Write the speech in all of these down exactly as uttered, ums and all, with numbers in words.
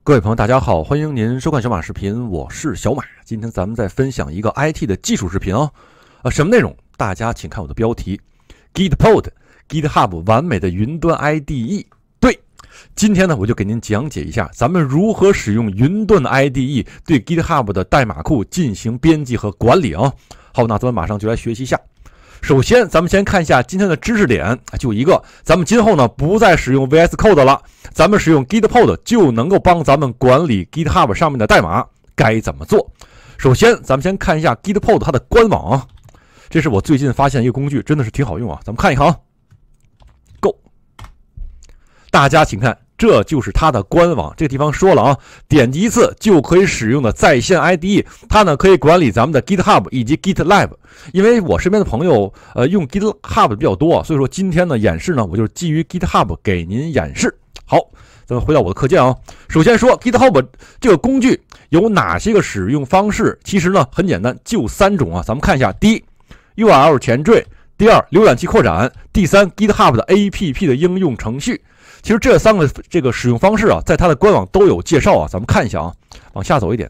各位朋友，大家好，欢迎您收看小马视频，我是小马。今天咱们再分享一个 I T 的技术视频哦。啊，什么内容？大家请看我的标题 ：Gitpod GitHub 完美的云端 I D E。对，今天呢，我就给您讲解一下咱们如何使用云端的 I D E 对 GitHub 的代码库进行编辑和管理啊。好，那咱们马上就来学习一下。首先，咱们先看一下今天的知识点，就一个，咱们今后呢不再使用 V S Code 了，咱们使用 Gitpod 就能够帮咱们管理 GitHub 上面的代码，该怎么做？首先，咱们先看一下 Gitpod 它的官网啊，这是我最近发现一个工具，真的是挺好用啊，咱们看一看啊。Go， 大家请看。这就是它的官网，这个地方说了啊，点击一次就可以使用的在线 I D E， 它呢可以管理咱们的 GitHub 以及 GitLab。因为我身边的朋友呃用 GitHub 比较多，所以说今天呢演示呢，我就是基于 GitHub 给您演示。好，咱们回到我的课件啊。首先说 GitHub 这个工具有哪些个使用方式？其实呢很简单，就三种啊。咱们看一下，第一 U R L 前缀，第二浏览器扩展，第三 GitHub 的 A P P 的应用程序。其实这三个这个使用方式啊，在它的官网都有介绍啊，咱们看一下啊，往下走一点，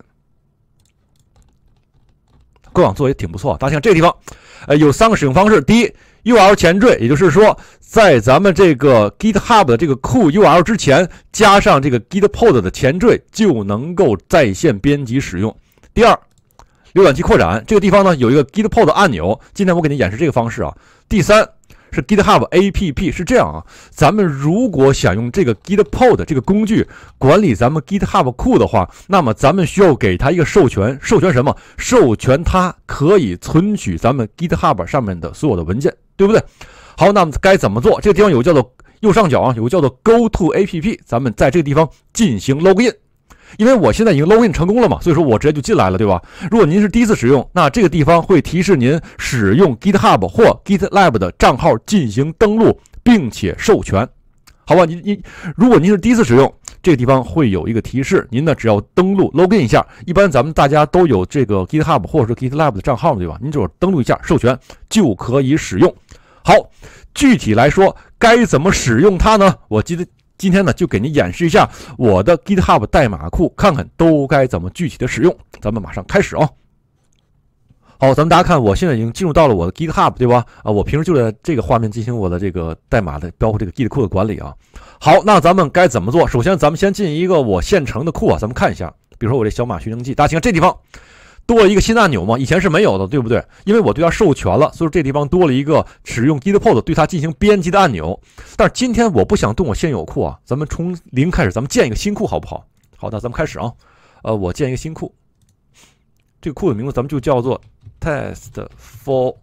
官网做也挺不错。大家看这个地方，呃，有三个使用方式。第一 ，U R L 前缀，也就是说，在咱们这个 GitHub 的这个库 U R L 之前加上这个 Gitpod 的前缀，就能够在线编辑使用。第二，浏览器扩展，这个地方呢有一个 Gitpod 按钮，今天我给您演示这个方式啊。第三。是 GitHub A P P， 是这样啊，咱们如果想用这个 Gitpod 这个工具管理咱们 GitHub 库的话，那么咱们需要给它一个授权，授权什么？授权它可以存取咱们 GitHub 上面的所有的文件，对不对？好，那么该怎么做？这个地方有个叫做右上角啊，有个叫做 Go to A P P， 咱们在这个地方进行 Login。因为我现在已经 login 成功了嘛，所以说我直接就进来了，对吧？如果您是第一次使用，那这个地方会提示您使用 GitHub 或 GitLab 的账号进行登录，并且授权，好吧？你你，如果您是第一次使用，这个地方会有一个提示，您呢只要登录 login 一下，一般咱们大家都有这个 GitHub 或者是 GitLab 的账号，对吧？您只要登录一下，授权就可以使用。好，具体来说该怎么使用它呢？我记得。今天呢，就给您演示一下我的 GitHub 代码库，看看都该怎么具体的使用。咱们马上开始啊！好，咱们大家看，我现在已经进入到了我的 GitHub， 对吧？啊，我平时就在这个画面进行我的这个代码的，包括这个 Git 库的管理啊。好，那咱们该怎么做？首先，咱们先进一个我现成的库啊，咱们看一下，比如说我这小马学生记，大家看这地方。多了一个新按钮嘛，以前是没有的，对不对？因为我对它授权了，所以这地方多了一个使用 Gitpod 对它进行编辑的按钮。但是今天我不想动我现有库啊，咱们从零开始，咱们建一个新库好不好？好的，咱们开始啊。呃，我建一个新库，这个库的名字咱们就叫做 Test for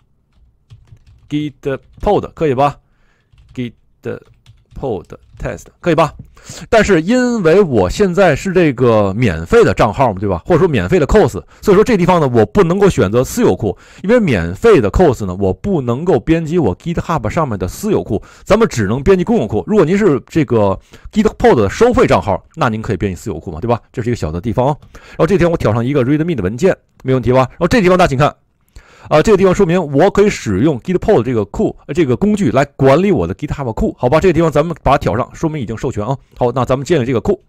Gitpod， 可以吧 ？Gitpod Test 可以吧？但是因为我现在是这个免费的账号嘛，对吧？或者说免费的 C O S， 所以说这地方呢，我不能够选择私有库，因为免费的 C O S 呢，我不能够编辑我 GitHub 上面的私有库，咱们只能编辑公有库。如果您是这个 Gitpod 的收费账号，那您可以编辑私有库嘛，对吧？这是一个小的地方哦。然后这地方我挑上一个 README 的文件，没问题吧？然后这地方大家请看。啊、呃，这个地方说明我可以使用 Gitpod 这个库这个工具来管理我的 GitHub 库，好吧？这个地方咱们把它挑上，说明已经授权啊。好，那咱们建立这个库。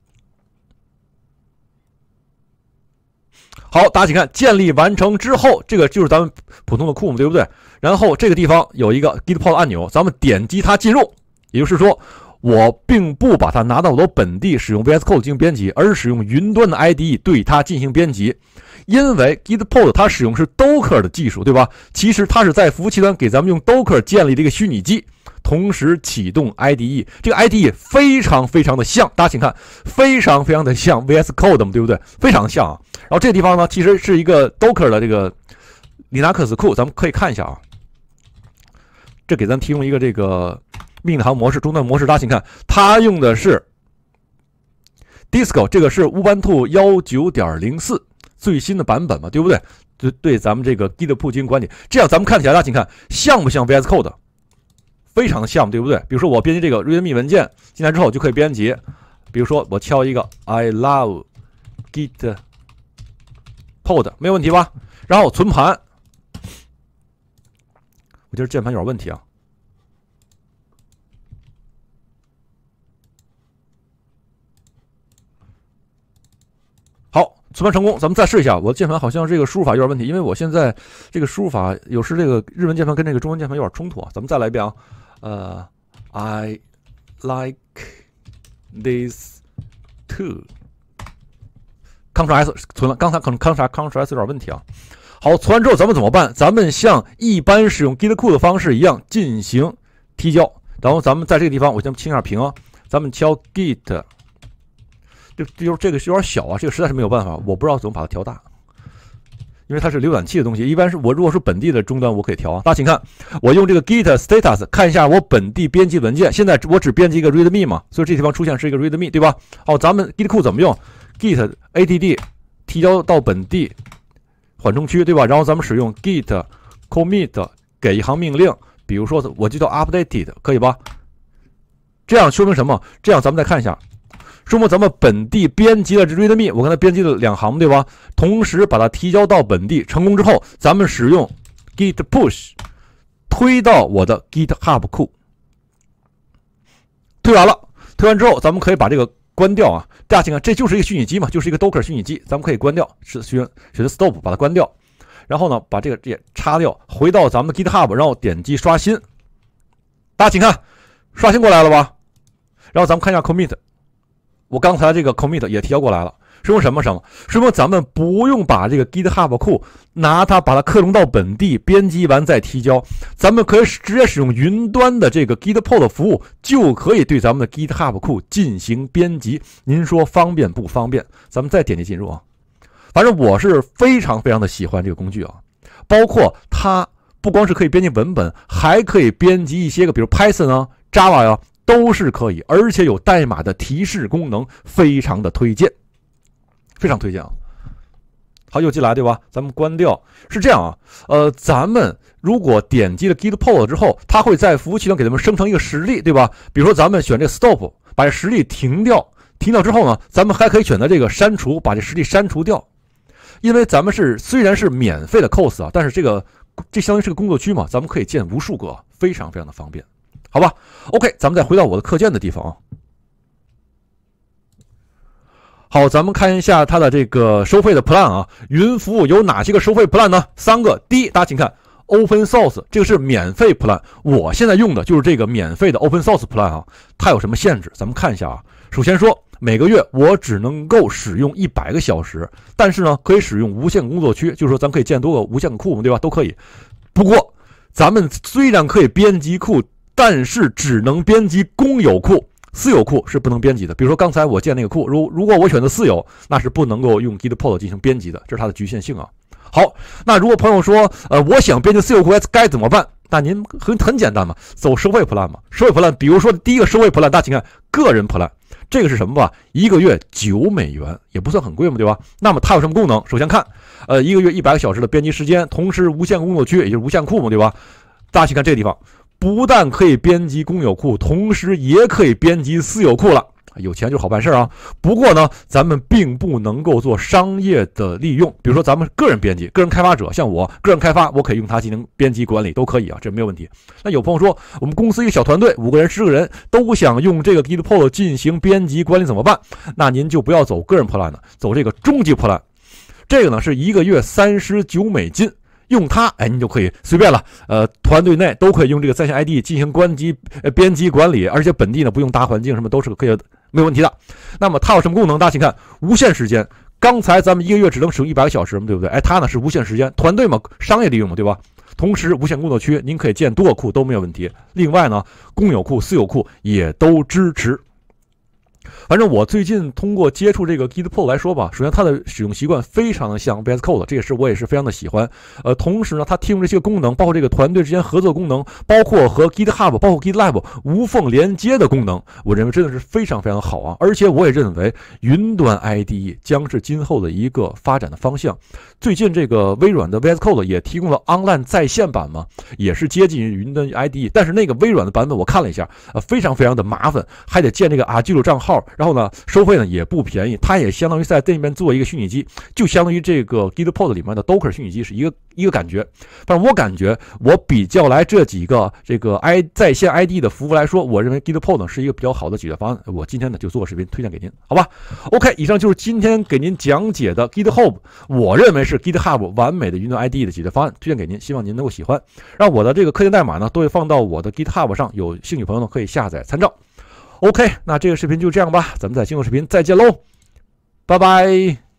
好，大家请看，建立完成之后，这个就是咱们普通的库嘛，对不对？然后这个地方有一个 Gitpod 按钮，咱们点击它进入，也就是说，我并不把它拿到我的本地使用 V S Code 进行编辑，而是使用云端的 I D E 对它进行编辑。因为 Gitpod 它使用是 Docker 的技术，对吧？其实它是在服务器端给咱们用 Docker 建立这个虚拟机，同时启动 I D E。这个 I D E 非常非常的像，大家请看，非常非常的像 V S Code 嘛，对不对？非常像啊。然后这个地方呢，其实是一个 Docker 的这个 Linux 库，咱们可以看一下啊。这给咱提供一个这个命令行模式、终端模式，大家请看，它用的是 Disco， 这个是乌班图 幺九点零四。最新的版本嘛，对不对？对对，咱们这个 Git 库进行管理，这样咱们看起来，大家请看像不像 V S Code？ 非常的像，对不对？比如说我编辑这个 README 文件进来之后就可以编辑，比如说我敲一个 I love Gitpod， 没有问题吧？然后存盘，我觉得键盘有点问题啊。 存盘成功，咱们再试一下。我键盘好像这个输入法有点问题，因为我现在这个输入法有时这个日文键盘跟这个中文键盘有点冲突啊。咱们再来一遍啊。呃 ，I like this too。Ctrl S 存了，刚才可能 Ctrl Ctrl S 有点问题啊。好，存完之后咱们怎么办？咱们像一般使用 Git Cool 的方式一样进行提交。然后咱们在这个地方，我先清一下屏啊。咱们敲 Git， 这就是这个有点小啊，这个实在是没有办法，我不知道怎么把它调大，因为它是浏览器的东西。一般是我如果是本地的终端，我可以调啊。大家请看，我用这个 Git Status 看一下我本地编辑文件。现在我只编辑一个 README 嘛，所以这地方出现是一个 README， 对吧？好，咱们 Git Cool 怎么用 ？Git add 提交到本地缓冲区，对吧？然后咱们使用 Git commit 给一行命令，比如说我就叫 updated， 可以吧？这样说明什么？这样咱们再看一下，说明咱们本地编辑了 README， 我刚才编辑了两行，对吧？同时把它提交到本地，成功之后，咱们使用 Git push 推到我的 GitHub 库，推完了，推完之后，咱们可以把这个关掉啊。大家请看，这就是一个虚拟机嘛，就是一个 Docker 虚拟机，咱们可以关掉，是选选择 Stop 把它关掉，然后呢，把这个也插掉，回到咱们的 GitHub， 然后点击刷新。大家请看，刷新过来了吧？然后咱们看一下 Commit， 我刚才这个 Commit 也提交过来了，说明什么什么？说明咱们不用把这个 GitHub 库拿它把它克隆到本地，编辑完再提交，咱们可以直接使用云端的这个 Gitpod 服务，就可以对咱们的 GitHub 库进行编辑。您说方便不方便？咱们再点击进入啊。反正我是非常非常的喜欢这个工具啊，包括它不光是可以编辑文本，还可以编辑一些个，比如 Python 啊、Java 呀、啊，都是可以，而且有代码的提示功能，非常的推荐，非常推荐啊。好，又进来对吧？咱们关掉。是这样啊，呃，咱们如果点击了 Gitpod 之后，它会在服务器上给咱们生成一个实例，对吧？比如说咱们选这个 Stop， 把这实例停掉，停掉之后呢，咱们还可以选择这个删除，把这实例删除掉。因为咱们是虽然是免费的 C O S 啊，但是这个这相当于是个工作区嘛，咱们可以建无数个，非常非常的方便，好吧 ？OK， 咱们再回到我的课件的地方啊。好，咱们看一下它的这个收费的 plan 啊，云服务有哪些个收费 plan 呢？三个。第一，大家请看 Open Source， 这个是免费 plan， 我现在用的就是这个免费的 Open Source plan 啊。它有什么限制？咱们看一下啊。首先说，每个月我只能够使用一百个小时，但是呢，可以使用无限工作区，就是说咱可以建多个无限个库嘛，对吧？都可以。不过，咱们虽然可以编辑库，但是只能编辑公有库。私有库是不能编辑的，比如说刚才我建那个库，如如果我选择私有，那是不能够用 Gitpod 进行编辑的，这是它的局限性啊。好，那如果朋友说，呃，我想编辑私有库该怎么办？那您很很简单嘛，走收费 plan 嘛。收费 plan， 比如说第一个收费 plan， 大家请看个人 plan， 这个是什么吧？一个月九美元，也不算很贵嘛，对吧？那么它有什么功能？首先看，呃，一个月一百个小时的编辑时间，同时无限工作区，也就是无限库嘛，对吧？大家请看这个地方。不但可以编辑公有库，同时也可以编辑私有库了。有钱就是好办事啊。不过呢，咱们并不能够做商业的利用。比如说咱们个人编辑、个人开发者，像我个人开发，我可以用它进行编辑管理，都可以啊，这没有问题。那有朋友说，我们公司一个小团队，五个人、十个人都想用这个 Gitpod 进行编辑管理怎么办？那您就不要走个人 plan 了，走这个终极 plan。这个呢是一个月三十九美金。用它，哎，你就可以随便了。呃，团队内都可以用这个在线 I D 进行关机、呃编辑管理，而且本地呢不用大环境，什么都是可以没有问题的。那么它有什么功能？大家请看，无限时间。刚才咱们一个月只能使用一百个小时嘛，对不对？哎，它呢是无限时间，团队嘛，商业利用嘛，对吧？同时无限工作区，您可以建多个库都没有问题。另外呢，公有库、私有库也都支持。反正我最近通过接触这个 Gitpod 来说吧，首先它的使用习惯非常的像 V S Code， 这个是我也是非常的喜欢。呃，同时呢，它提供这些功能，包括这个团队之间合作功能，包括和 GitHub、包括 GitLab 无缝连接的功能，我认为真的是非常非常好啊！而且我也认为云端 I D E 将是今后的一个发展的方向。最近这个微软的 V S Code 也提供了 Online 在线版嘛，也是接近于云端 I D E， 但是那个微软的版本我看了一下，呃，非常非常的麻烦，还得建这个 Azure 账号。 号，然后呢收费呢也不便宜，它也相当于在这里面做一个虚拟机，就相当于这个 Gitpod 里面的 Docker 虚拟机是一个一个感觉。但是我感觉我比较来这几个这个 i 在线 I D 的服务来说，我认为 Gitpod 呢是一个比较好的解决方案。我今天呢就做个视频推荐给您，好吧 ？OK， 以上就是今天给您讲解的 GitHub， 我认为是 GitHub 完美的云端 I D 的解决方案，推荐给您，希望您能够喜欢。让我的这个课件代码呢都会放到我的 GitHub 上，有兴趣朋友呢可以下载参照。OK， 那这个视频就这样吧，咱们在新的视频再见喽，拜拜。